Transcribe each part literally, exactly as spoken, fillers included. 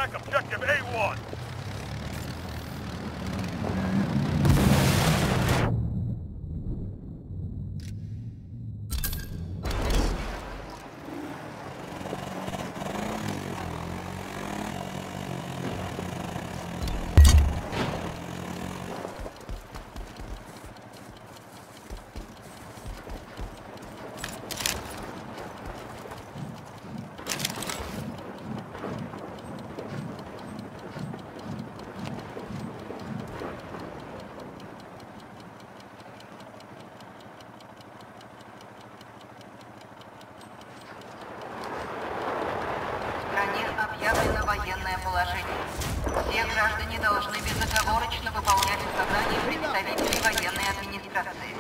back objective A one. Объявлено военное положение. Все граждане должны безоговорочно выполнять указания представителей военной администрации.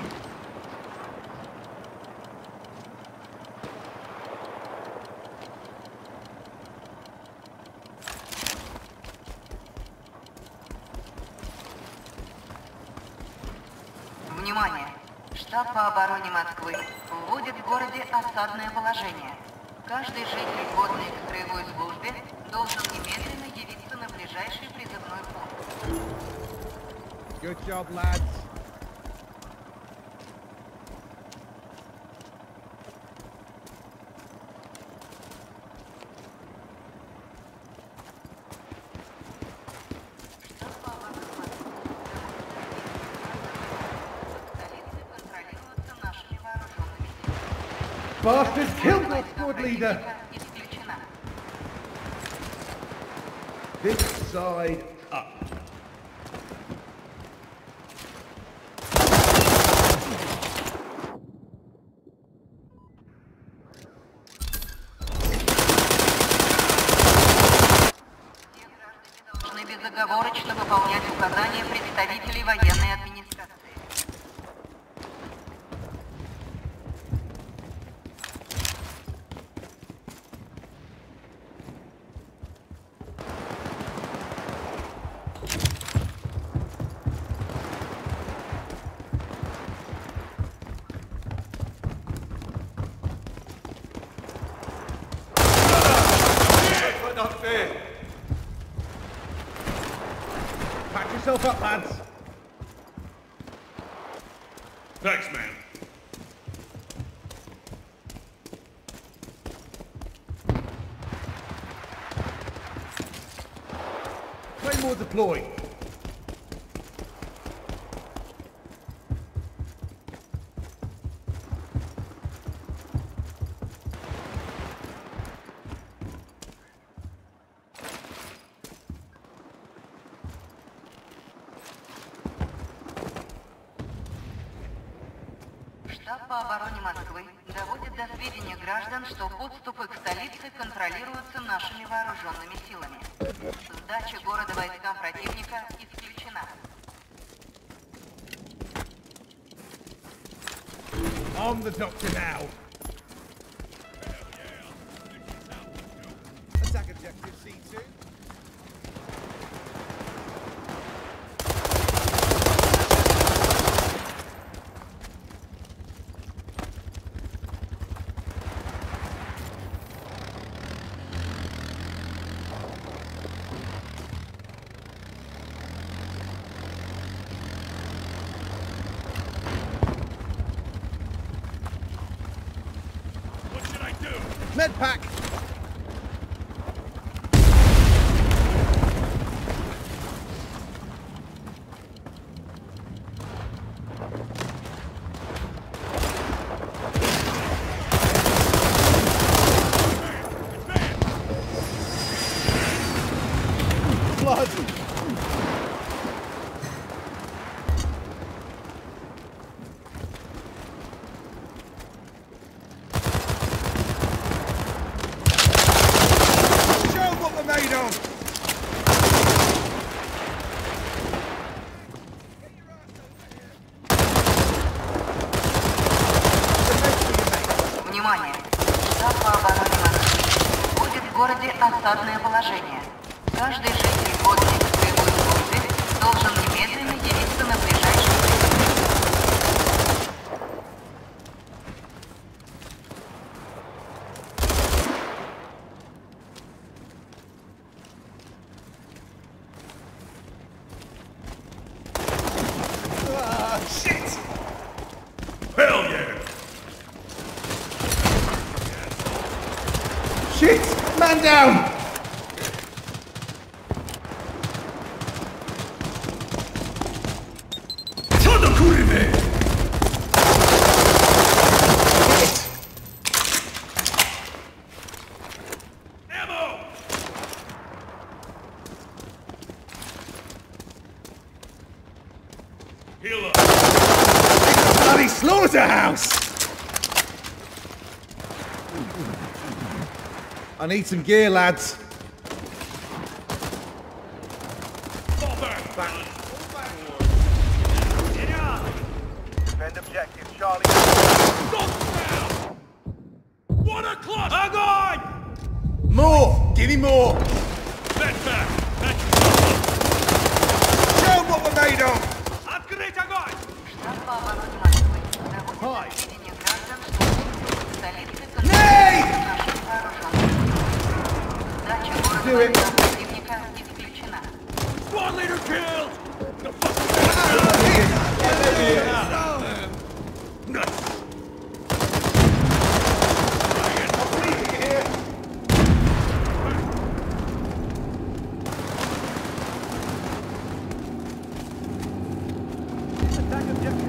Внимание! Штаб по обороне Москвы вводит в городе осадное положение. Каждый житель, годный к строевой службе, должен немедленно явиться на ближайший призывной пункт. Good job, lads. Штаб по обороне столицы контролируется нашими вооруженными силами. Bastards killed my squad leader. Исключена. This side up. Все граждане должны безоговорочно выполнять указания представителей военной администрации. Not fair. Patch yourself up, lads. Thanks, man. Claymore deployed. Штаб по обороне Москвы доводит до сведения граждан, что подступы к столице контролируются нашими вооруженными силами. Сдача города войскам противника исключена. I'm the doctor now. Attack objective C two. What should I do? Med pack. Blood. down! Co do kurwy! Ammo! Heal up! Bloody slaughterhouse! I need some gear, lads. Fall back! Back! Defend objective, Charlie. Down! One o'clock! Огонь! More! Give me more! That's back! That's Show 'em what we're made of! Открыть огонь! Штаб по обороне Москвы. Доводит сведения граждан, что в столице Nay! наших вооруженных. Сдача Do города it. от противника исключена. One leader killed! The fuck? Nuts! Attack objective.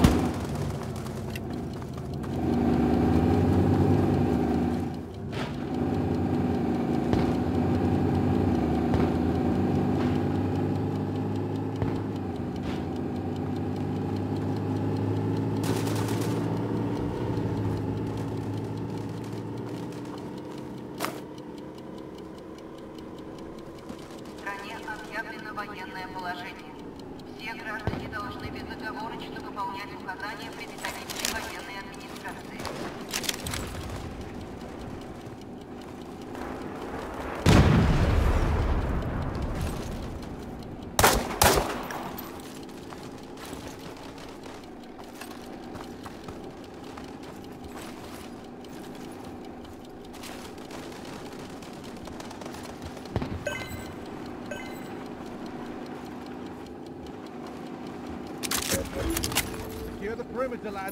В стране объявлено военное положение. Все граждане должны безоговорочно выполнять указания представителей военной администрации. Secure the perimeter, lads.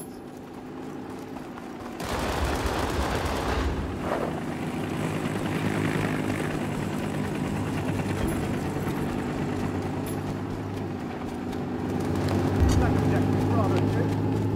Attack objective, Bravo two.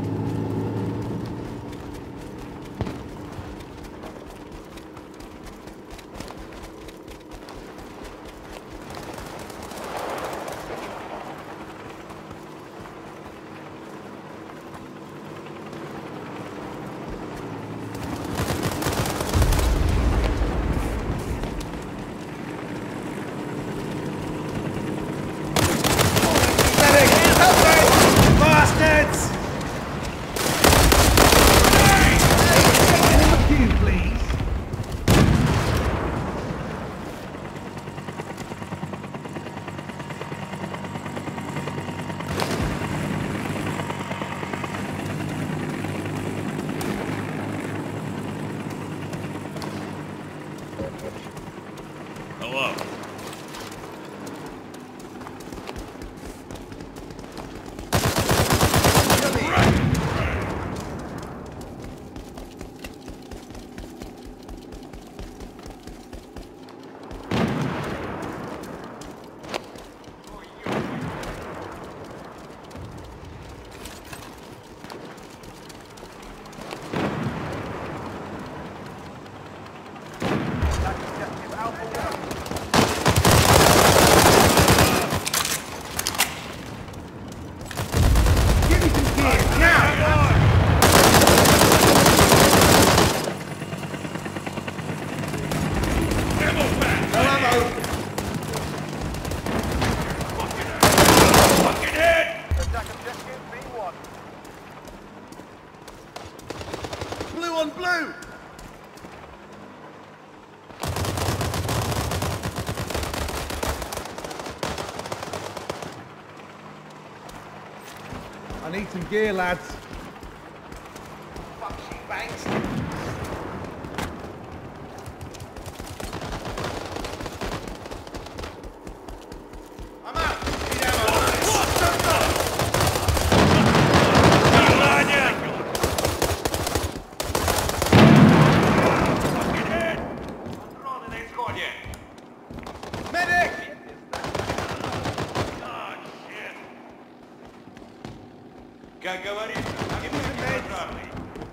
Bastards! You, please. Hello. Attack objective, Alpha one. Give me some gear, now! Ammo back! No ammo! Fucking head! Attack objective, B one. Blue on blue! I need some gear, lads. Fuck she banks. I'm out. Need ammo. Fucking head! Как говорится, огонь пожарный.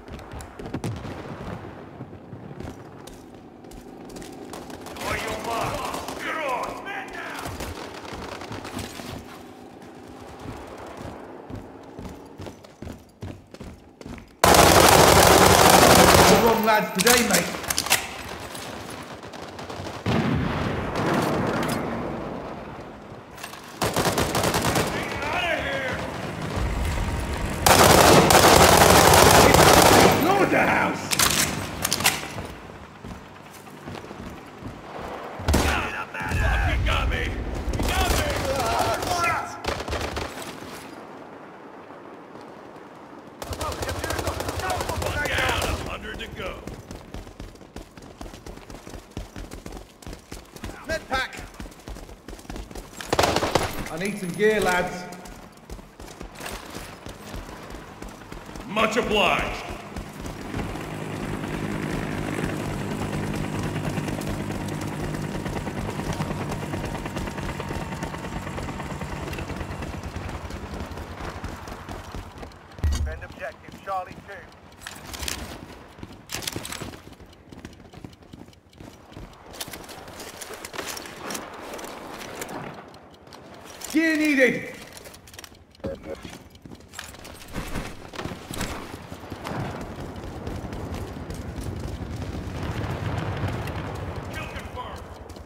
Твою мать! Герой! The wrong lads today, mate. Slaughterhouse! He got me! He got me! One down, a hundred to go. Med pack! I need some gear, lads. Much obliged. End objective, Charlie two. Gear needed! Kill confirmed.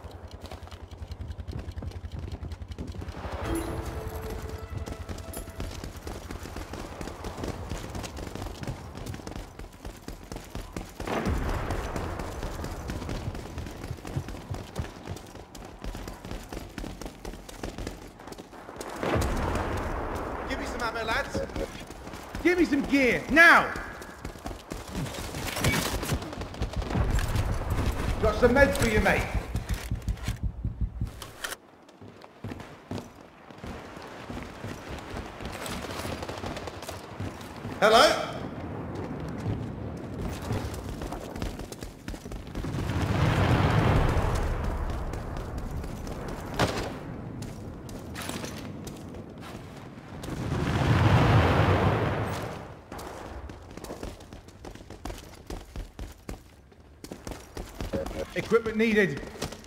Give me some ammo, lads. Give me some gear, now! Got some meds for you, mate. Hello? Equipment needed.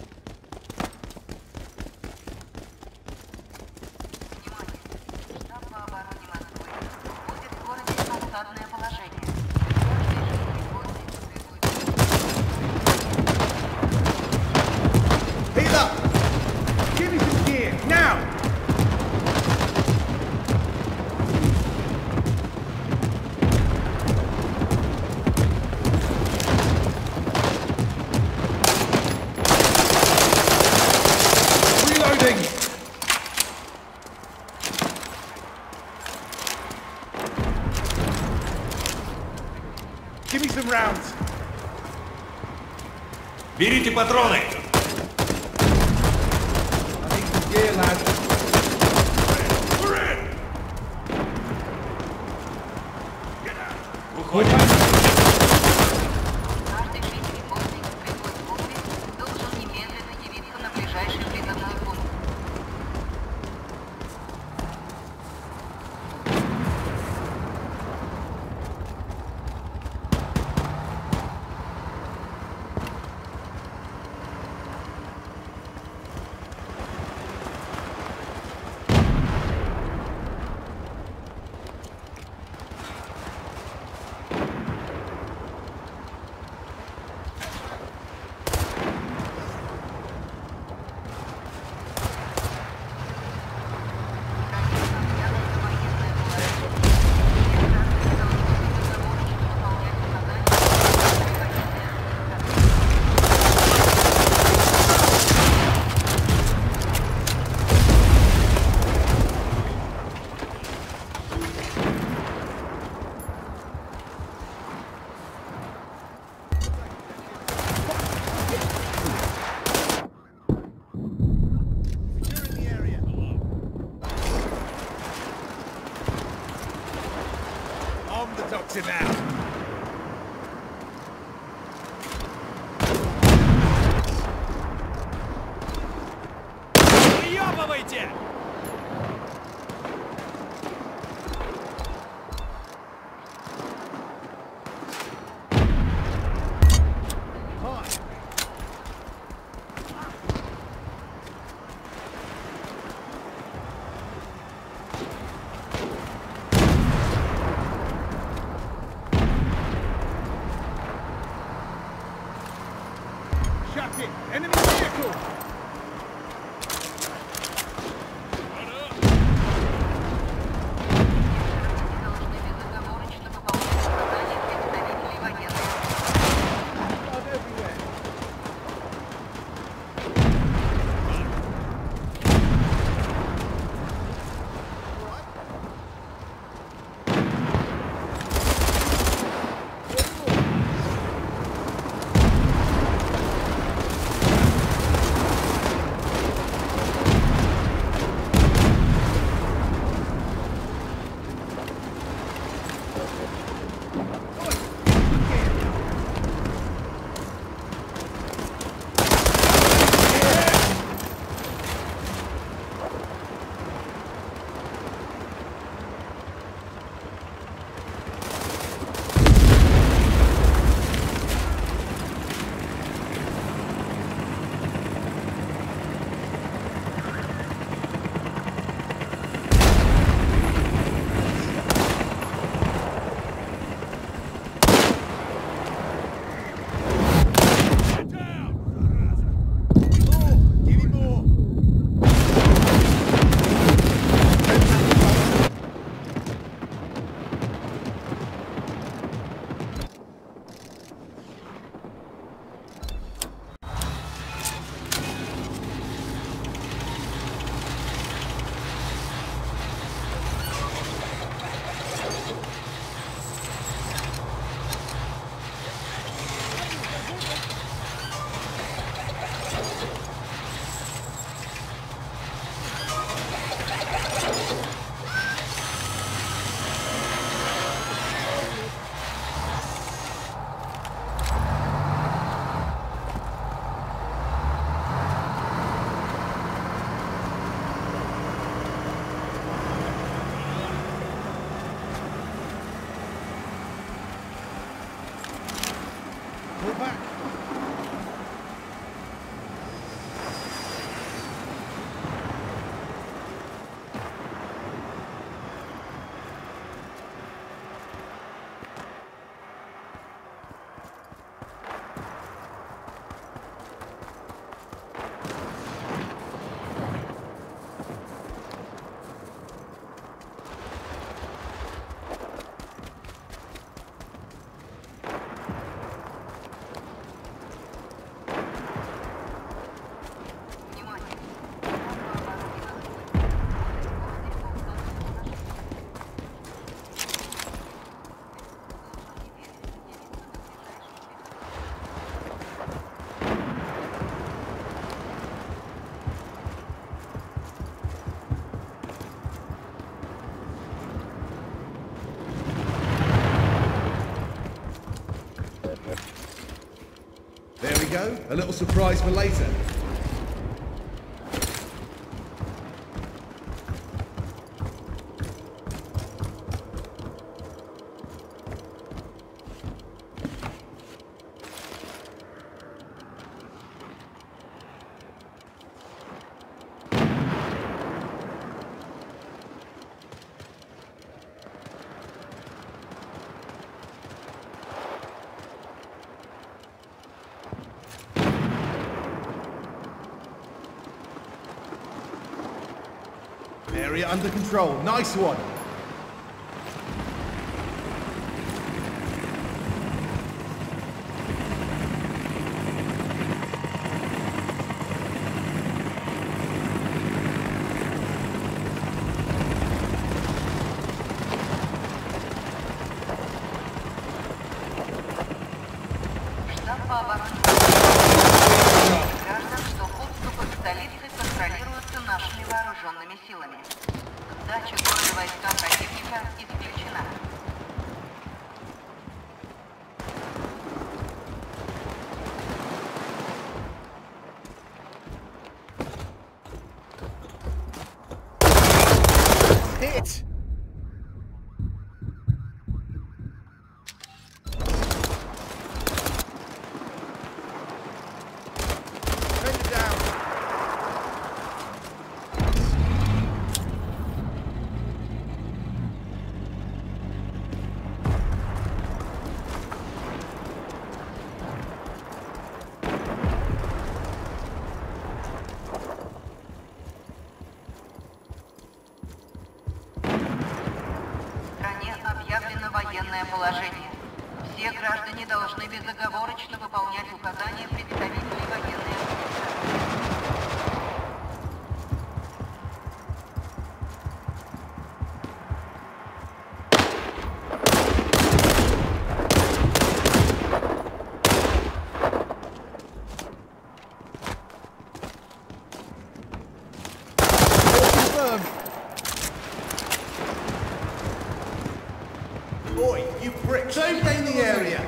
Внимание! Штаб по обороне Москвы вводит в городе осадное положение. Каждый житель города требует... Heat up! Give me some gear, now! Reloading! Give me some rounds. Берите патроны! I need some gear, lads. We're in! Уходим! Каждый житель города требует службы должен немедленно явиться на ближайший призывной пункт. doctor now. Выебывайте! back. There we go. A little surprise for later. Area under control. Nice one. Штаб по обороне. Граждан, что подступы к столице контролируются нашими вооруженными силами. Сдача города войскам противника исключена. Hit! Объявлено военное положение. Все граждане должны безоговорочно выполнять указания представителей военной администрации. Boy, you prick! Don't gain the area!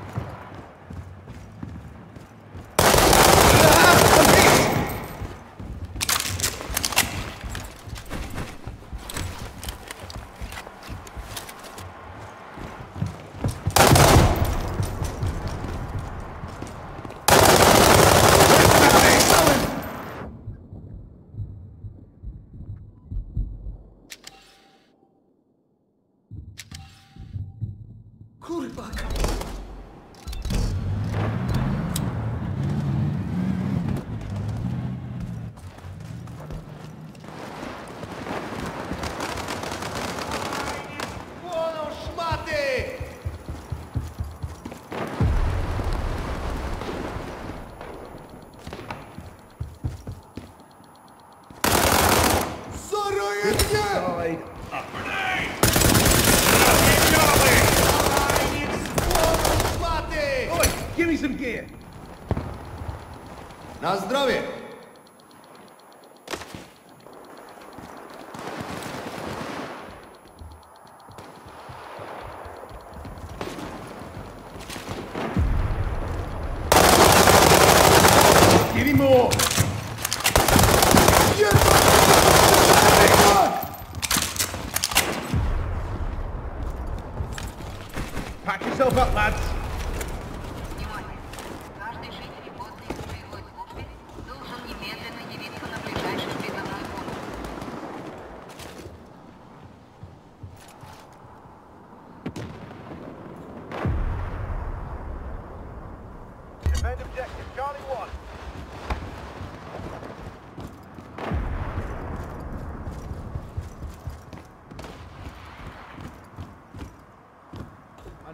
Kurwa! Buono, szmaty! Zaroję mnie! Give me some gear. Na zdrowie. Give me more. Pack yourself up, lads.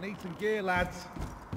need some gear, lads.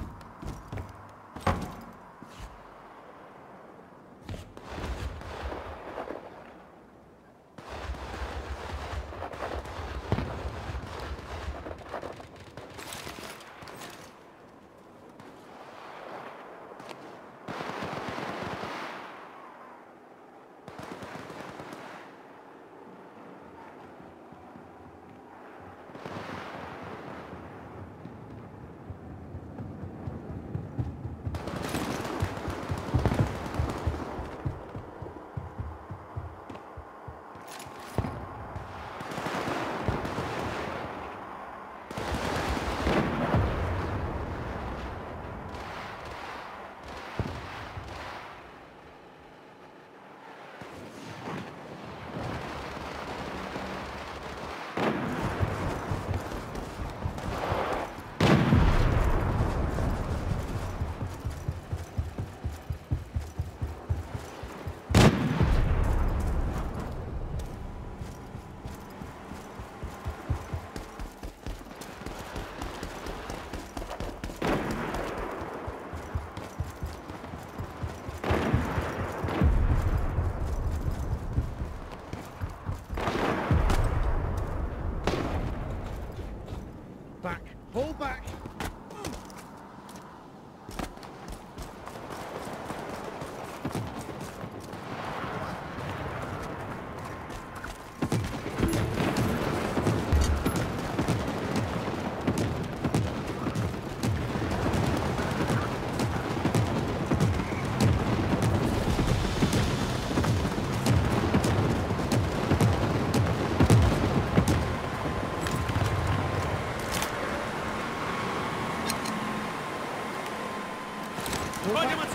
Back. Pull back. Вроде